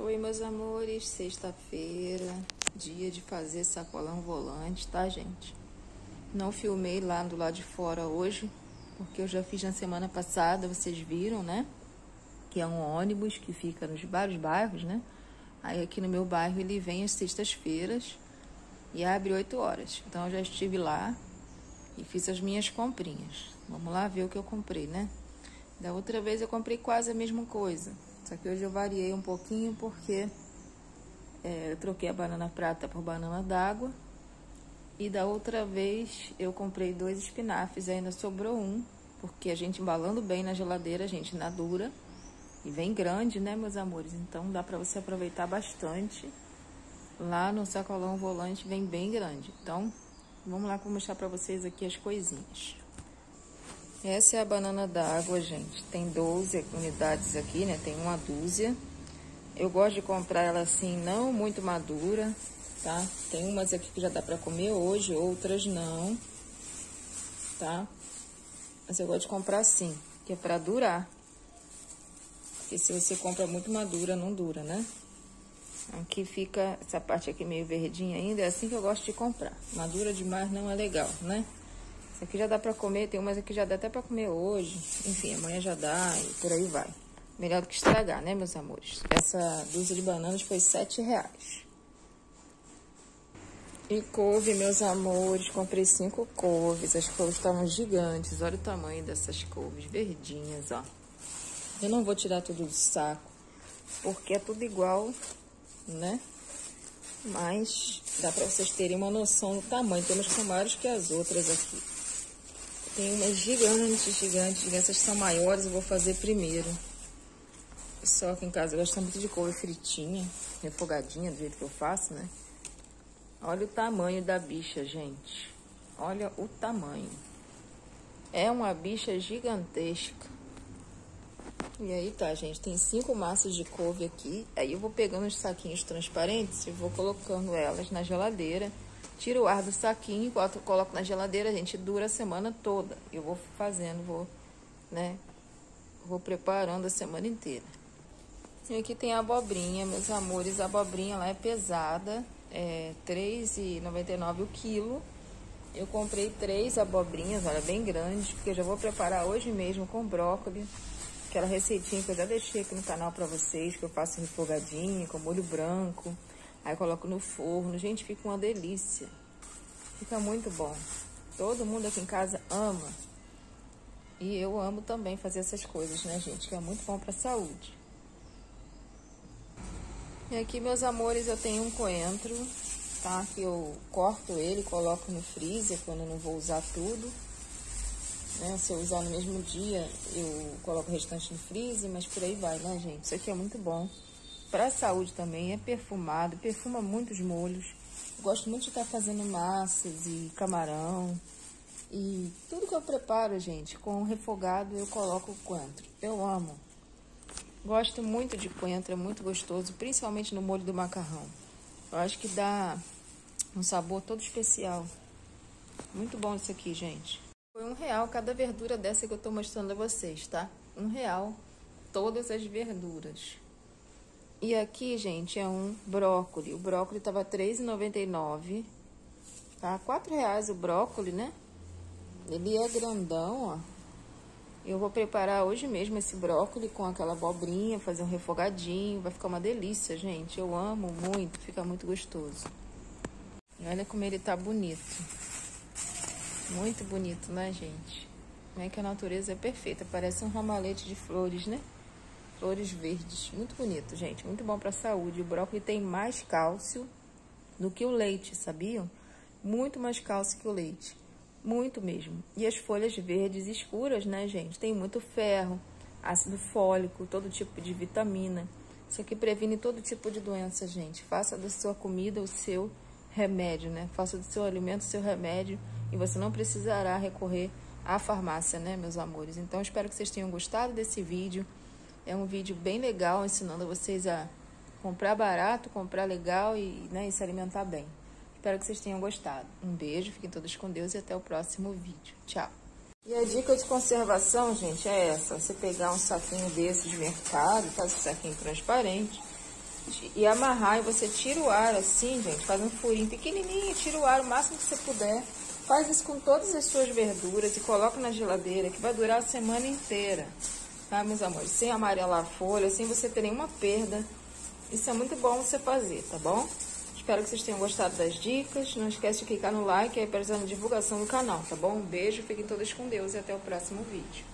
Oi, meus amores, sexta-feira, dia de fazer sacolão volante, tá, gente? Não filmei lá do lado de fora hoje, porque eu já fiz na semana passada, vocês viram, né? Que é um ônibus que fica nos vários bairros, né? Aí aqui no meu bairro ele vem às sextas-feiras e abre 8 horas. Então eu já estive lá e fiz as minhas comprinhas. Vamos lá ver o que eu comprei, né? Da outra vez eu comprei quase a mesma coisa. Só que hoje eu variei um pouquinho porque eu troquei a banana prata por banana d'água. E da outra vez eu comprei 2 espinafres, ainda sobrou um. Porque a gente embalando bem na geladeira, a gente na dura. E vem grande, né, meus amores? Então dá pra você aproveitar bastante. Lá no sacolão volante vem bem grande. Então vamos lá que eu vou mostrar pra vocês aqui as coisinhas. Essa é a banana d'água, gente. Tem 12 unidades aqui, né? Tem uma dúzia. Eu gosto de comprar ela assim, não muito madura, tá? Tem umas aqui que já dá pra comer hoje, outras não, tá? Mas eu gosto de comprar assim, que é pra durar. Porque se você compra muito madura, não dura, né? Aqui fica, essa parte aqui meio verdinha ainda, é assim que eu gosto de comprar. Madura demais não é legal, né? Essa aqui já dá pra comer, tem umas aqui já dá até pra comer hoje. Enfim, amanhã já dá e por aí vai. Melhor do que estragar, né, meus amores? Essa dúzia de bananas foi R$7. E couve, meus amores, comprei 5 couves. As couves estavam gigantes, olha o tamanho dessas couves, verdinhas, ó. Eu não vou tirar tudo do saco, porque é tudo igual, né? Mas dá pra vocês terem uma noção do tamanho. Tem umas que são maiores que as outras aqui. Tem umas gigantes. Essas são maiores, eu vou fazer primeiro. Só aqui em casa eu gosto muito de couve fritinha, refogadinha, do jeito que eu faço, né? Olha o tamanho da bicha, gente. Olha o tamanho. É uma bicha gigantesca. E aí tá, gente, tem 5 massas de couve aqui. Aí eu vou pegando os saquinhos transparentes e vou colocando elas na geladeira. Tiro o ar do saquinho, enquanto eu coloco na geladeira, a gente dura a semana toda. Eu vou fazendo, vou preparando a semana inteira. E aqui tem a abobrinha, meus amores. A abobrinha lá é pesada, é R$3,99 o quilo. Eu comprei 3 abobrinhas, olha, bem grandes, porque eu já vou preparar hoje mesmo com brócolis. Aquela receitinha que eu já deixei aqui no canal pra vocês, que eu faço refogadinho, com molho branco. Aí eu coloco no forno. Gente, fica uma delícia. Fica muito bom. Todo mundo aqui em casa ama. E eu amo também fazer essas coisas, né, gente? Que é muito bom pra saúde. E aqui, meus amores, eu tenho um coentro, tá? Que eu corto ele, coloco no freezer quando eu não vou usar tudo. Né? Se eu usar no mesmo dia, eu coloco o restante no freezer, mas por aí vai, né, gente? Isso aqui é muito bom. Pra saúde também, é perfumado, perfuma muitos molhos. Eu gosto muito de estar fazendo massas e camarão. E tudo que eu preparo, gente, com refogado, eu coloco o coentro. Eu amo. Gosto muito de coentro, é muito gostoso, principalmente no molho do macarrão. Eu acho que dá um sabor todo especial. Muito bom isso aqui, gente. Foi R$1 cada verdura dessa que eu tô mostrando a vocês, tá? R$1 todas as verduras. E aqui, gente, é um brócolis. O brócolis tava R$3,99, tá? R$4 o brócolis, né? Ele é grandão, ó. Eu vou preparar hoje mesmo esse brócolis com aquela abobrinha, fazer um refogadinho. Vai ficar uma delícia, gente. Eu amo muito, fica muito gostoso. E olha como ele tá bonito. Muito bonito, né, gente? Como é que a natureza é perfeita. Parece um ramalhete de flores, né? Flores verdes. Muito bonito, gente. Muito bom pra saúde. O brócolis tem mais cálcio do que o leite, sabiam? Muito mais cálcio que o leite. Muito mesmo. E as folhas verdes escuras, né, gente? Tem muito ferro, ácido fólico, todo tipo de vitamina. Isso aqui previne todo tipo de doença, gente. Faça da sua comida o seu remédio, né? Faça do seu alimento o seu remédio e você não precisará recorrer à farmácia, né, meus amores? Então, espero que vocês tenham gostado desse vídeo. É um vídeo bem legal, ensinando vocês a comprar barato, comprar legal e, né, e se alimentar bem. Espero que vocês tenham gostado. Um beijo, fiquem todos com Deus e até o próximo vídeo. Tchau! E a dica de conservação, gente, é essa. Você pegar um saquinho desse de mercado, faz esse saquinho transparente, e amarrar, e você tira o ar assim, gente, faz um furinho pequenininho, tira o ar o máximo que você puder. Faz isso com todas as suas verduras e coloca na geladeira, que vai durar a semana inteira, tá, meus amores? Sem amarelar a folha, sem você ter nenhuma perda. Isso é muito bom você fazer, tá bom? Espero que vocês tenham gostado das dicas. Não esquece de clicar no like aí para a divulgação do canal, tá bom? Um beijo, fiquem todos com Deus e até o próximo vídeo.